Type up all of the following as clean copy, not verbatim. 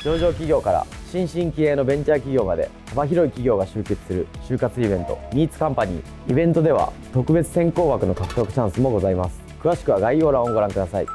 上場企業から新進気鋭のベンチャー企業まで幅広い企業が集結する就活イベント Meets Company。イベントでは特別選考枠の獲得チャンスもございます。詳しくは概要欄をご覧ください。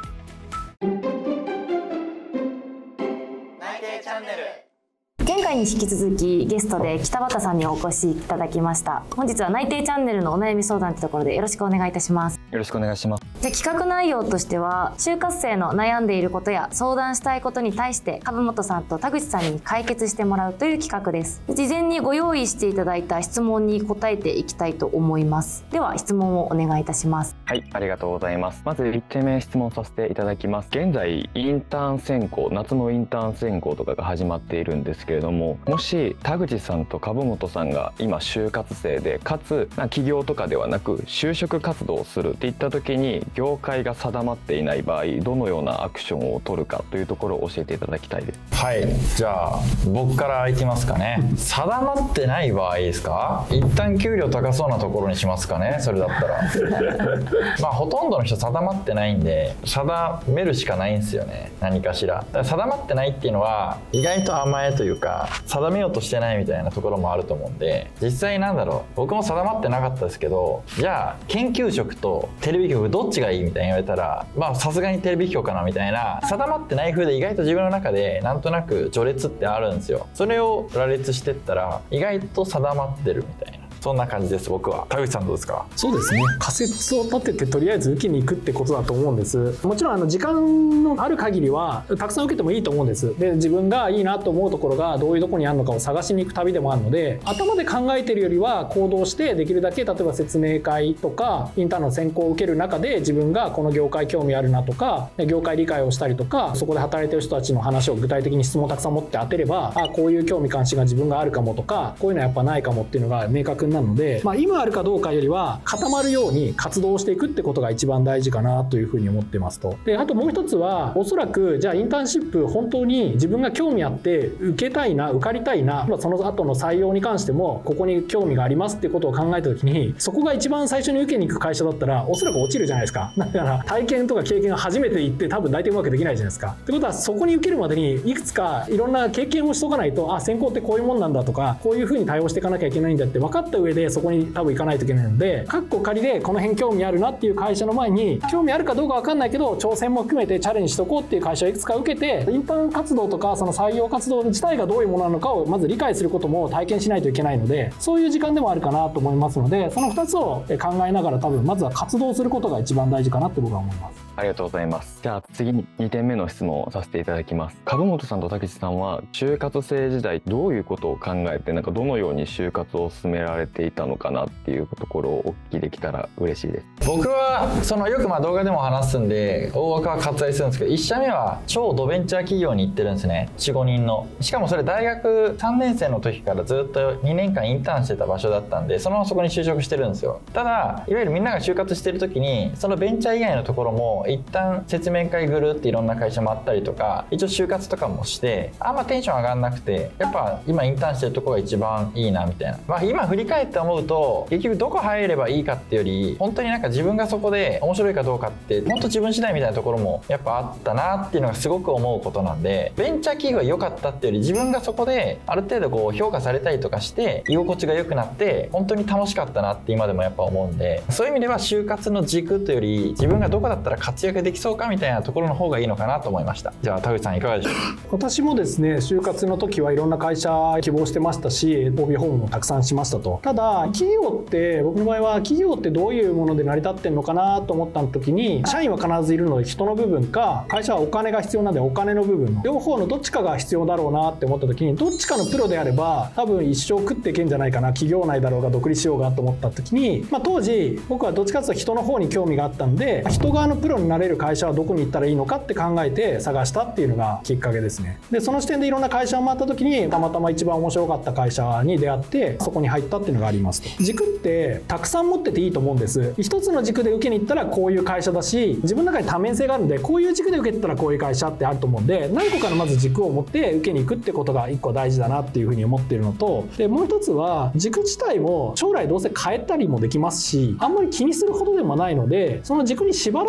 前回に引き続きゲストで北畑さんにお越しいただきました。本日は内定チャンネルのお悩み相談というところでよろしくお願いいたします。 よろしくお願いします。 じゃあ企画内容としては、就活生の悩んでいることや相談したいことに対して株本さんと田口さんに解決してもらうという企画です。事前にご用意していただいた質問に答えていきたいと思います。では質問をお願いいたします。 はい、ありがとうございます。まず1点目質問させていただきます。現在インターン選考、夏のインターン選考とかが始まっているんですけれども、もし田口さんと株本さんが今就活生で、かつ企業とかではなく就職活動をするっていった時に業界が定まっていない場合、どのようなアクションを取るかというところを教えていただきたいです。 はい、じゃあ僕からいきますかね。定まってない場合ですか？一旦給料高そうなところにしますかね、それだったらまあほとんどの人定まってないんで、定めるしかないんですよね、何かしら。だから定まってないっていうのは意外と甘えというか、定めようとしてないみたいなところもあると思うんで、実際なんだろう、僕も定まってなかったですけど、じゃあ研究職とテレビ局どっちがいいみたいに言われたら、まあさすがにテレビ局かなみたいな、定まってない風で意外と自分の中でなんとなく序列ってあるんですよ。それを羅列してったら意外と定まってるみたいな、そんな感じです。僕は。田口さんどうですか？ そうですね、仮説を立ててとりあえず受けに行くってことだと思うんです。もちろん時間のある限りはたくさん受けてもいいと思うんです。で、自分がいいなと思うところがどういうところにあるのかを探しに行く旅でもあるので、頭で考えてるよりは行動して、できるだけ例えば説明会とかインターンの選考を受ける中で、自分がこの業界興味あるなとか、業界理解をしたりとか、そこで働いてる人たちの話を具体的に質問をたくさん持って当てれば、あ、こういう興味関心が自分があるかもとか、こういうのはやっぱないかもっていうのが明確になるので、今あるかどうかよりは固まるように活動していくってことが一番大事かなというふうに思ってますと。で、あともう一つは、おそらくじゃあインターンシップ本当に自分が興味あって受けたいな、受かりたいな、その後の採用に関してもここに興味がありますっていうことを考えた時に、そこが一番最初に受けに行く会社だったらおそらく落ちるじゃないですか。だから体験とか経験が初めて行って多分大体うまくできないじゃないですか。ってことは、そこに受けるまでにいくつかいろんな経験をしとかないと、あ、選考ってこういうもんなんだとか、こういうふうに対応していかなきゃいけないんだって分かった上でそこに多分行かないといけないので、カッコ仮でこの辺興味あるなっていう会社の前に、興味あるかどうか分かんないけど挑戦も含めてチャレンジしとこうっていう会社をいくつか受けて、インターン活動とかその採用活動自体がどういうものなのかをまず理解することも体験しないといけないので、そういう時間でもあるかなと思いますので、その2つを考えながら多分まずは活動することが一番大事かなって僕は思います。 ありがとうございます。じゃあ次に2点目の質問をさせていただきます。株本さんと田口さんは就活生時代どういうことを考えて、どのように就活を進められていたのかなっていうところをお聞きできたら嬉しいです。 僕はよく動画でも話すんで大枠は割愛するんですけど、1社目は超ドベンチャー企業に行ってるんですね。 4,5 人の。しかもそれ大学3年生の時からずっと2年間インターンしてた場所だったんで、そのままそこに就職してるんですよ。ただいわゆるみんなが就活してる時に、そのベンチャー以外のところも一旦説明会ぐるっていろんな会社もあったりとか、一応就活とかもして、あんまテンション上がんなくて、やっぱ今インターンしてるところが一番いいなみたいな。今振り返って思うと、結局どこ入ればいいかっていうより、本当に自分がそこで面白いかどうかって本当自分次第みたいなところもやっぱあったなっていうのがすごく思うことなんで、ベンチャー企業が良かったっていうより、自分がそこである程度評価されたりとかして居心地が良くなって本当に楽しかったなって今でもやっぱ思うんで、そういう意味では就活の軸というより、自分がどこだったら活躍できそうかみたいなところの方がいいのかなと思いました。じゃあ田口さんいかがでしょう？ 私もですね、就活の時はいろんな会社希望してましたし、OB 訪問もたくさんしましたと。ただ企業って、僕の場合は企業ってどういうもので成り立ってるのかなと思った時に、社員は必ずいるので人の部分か、会社はお金が必要なんでお金の部分の両方のどっちかが必要だろうなって思った時に、どっちかのプロであれば多分一生食っていけんじゃないかな、企業内だろうが独立しようがと思った時に、当時僕はどっちかというと人の方に興味があったんで、人側のプロになれる会社はどこに行ったらいいのかって考えて探したっていうのがきっかけですね。で、その視点でいろんな会社を回った時に、たまたま一番面白かった会社に出会ってそこに入ったっていうのがありますと。軸ってたくさん持ってていいと思うんです。一つの軸で受けに行ったらこういう会社だし、自分の中に多面性があるんで、こういう軸で受けてたらこういう会社ってあると思うんで、何個かのまず軸を持って受けに行くってことが一個大事だなっていうふうに思っているのと、でもう一つは軸自体も将来どうせ変えたりもできますし、あんまり気にするほどでもないので、その軸に縛られて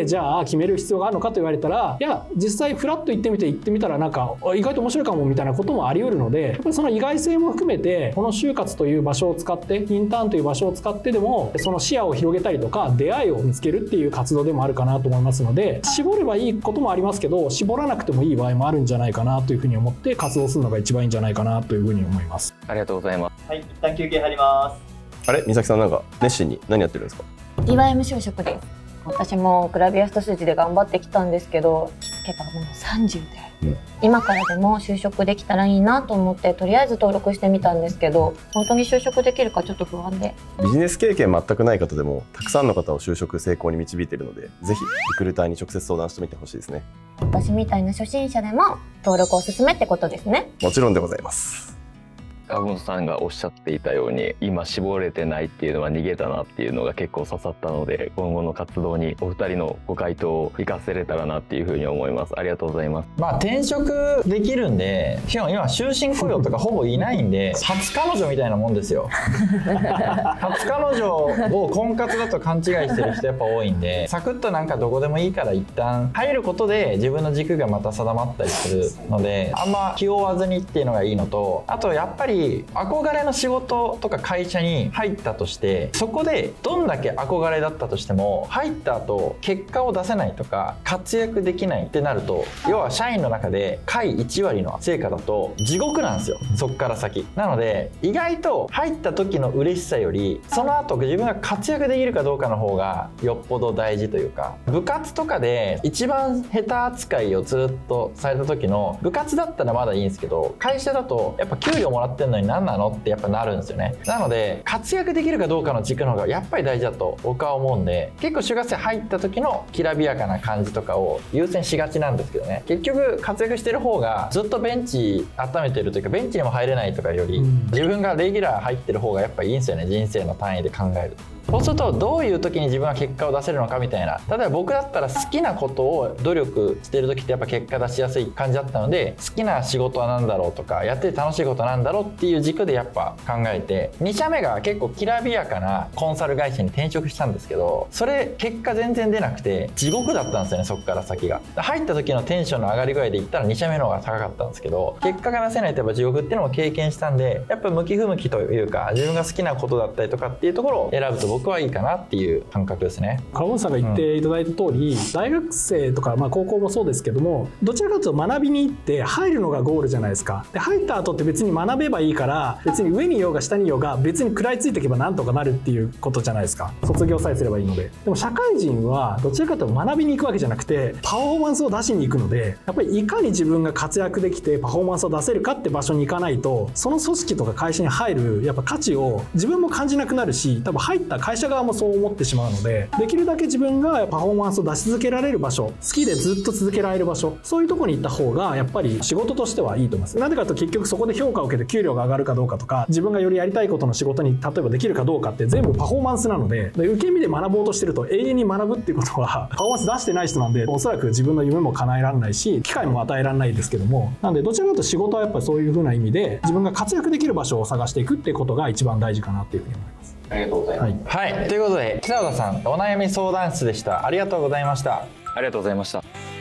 じゃあ決める必要があるのかと言われたら、いや実際フラッと行ってみたらなんか意外と面白いかもみたいなこともあり得るので、やっぱりその意外性も含めてこの就活という場所を使って、インターンという場所を使ってでもその視野を広げたりとか出会いを見つけるっていう活動でもあるかなと思いますので、絞ればいいこともありますけど、絞らなくてもいい場合もあるんじゃないかなというふうに思って活動するのが一番いいんじゃないかなというふうに思います。 ありがとうございます。 はい、一旦休憩入ります。 あれ、美咲さんなんか熱心に何やってるんですか？ DYM 就職です。私もグラビア一筋で頑張ってきたんですけど、気づけばもう30で、今からでも就職できたらいいなと思ってとりあえず登録してみたんですけど、本当に就職できるかちょっと不安で。 ビジネス経験全くない方でもたくさんの方を就職成功に導いているので、ぜひリクルーターに直接相談してみてほしいですね。 私みたいな初心者でも登録おすすめってことですね。 もちろんでございます。 川本さんがおっしゃっていたように、今絞れてないっていうのは逃げたなっていうのが結構刺さったので、今後の活動にお二人のご回答を生かせれたらなっていうふうに思います。ありがとうございます。 まあ転職できるんで、しかも今終身雇用とかほぼいないんで、初彼女みたいなもんですよ。初彼女を婚活だと勘違いしてる人やっぱ多いんで、サクッとなんかどこでもいいから一旦入ることで自分の軸がまた定まったりするので、あんま気負わずにっていうのがいいのと、あとやっぱり憧れの仕事とか会社に入ったとして、そこでどんだけ憧れだったとしても入った後結果を出せないとか活躍できないってなると、要は社員の中で下位1割の成果だと地獄なんですよ、そっから先。なので意外と入った時の嬉しさより、その後自分が活躍できるかどうかの方がよっぽど大事というか、部活とかで一番下手扱いをずっとされた時の部活だったらまだいいんですけど、会社だとやっぱ給料もらってんのに何なのってやっぱなるんですよね。なので活躍できるかどうかの軸の方がやっぱり大事だと僕は思うんで、結構就活生入った時のきらびやかな感じとかを優先しがちなんですけどね、結局活躍してる方がずっとベンチ温めてるというか、ベンチにも入れないとかより、自分がレギュラー入ってる方がやっぱいいんですよね、人生の単位で考えると。そうするとどういう時に自分は結果を出せるのかみたいな、例えば僕だったら好きなことを努力してる時ってやっぱ結果出しやすい感じだったので、好きな仕事は何だろうとか、やってて楽しいことなんだろうっていう軸でやっぱ考えて、2社目が結構きらびやかなコンサル会社に転職したんですけど、それ結果全然出なくて地獄だったんですよね、そこから先が。入った時のテンションの上がり具合で言ったら2社目の方が高かったんですけど、結果が出せないとやっぱ地獄っていうのも経験したんで、やっぱ向き不向きというか自分が好きなことだったりとかっていうところを選ぶと僕はいいかなっていう感覚ですね。 川本さんが言っていただいた通り、大学生とか、高校もそうですけども、どちらかというと学びに行って入るのがゴールじゃないですか。で入った後って別に学べばいいから、別に上にいようが下にいようが別に食らいついていけばなんとかなるっていうことじゃないですか。卒業さえすればいいので。でも社会人はどちらかというと学びに行くわけじゃなくてパフォーマンスを出しに行くので、やっぱりいかに自分が活躍できてパフォーマンスを出せるかって場所に行かないと、その組織とか会社に入るやっぱ価値を自分も感じなくなるし、多分入った会社側もそう思ってしまうので、できるだけ自分がパフォーマンスを出し続けられる場所、好きでずっと続けられる場所、そういうところに行った方がやっぱり仕事としてはいいと思います。なぜかというと結局そこで評価を受けて給料が上がるかどうかとか、自分がよりやりたいことの仕事に例えばできるかどうかって全部パフォーマンスなので、受け身で学ぼうとしてると永遠に学ぶっていうことはパフォーマンス出してない人なんで、おそらく自分の夢も叶えられないし機会も与えられないですけども、なのでどちらかというと仕事はやっぱりそういう風な意味で自分が活躍できる場所を探していくっていうことが一番大事かなっていうふうに思います。 ありがとうございます。 はい、ということで北田さんお悩み相談室でした。ありがとうございました。 ありがとうございました。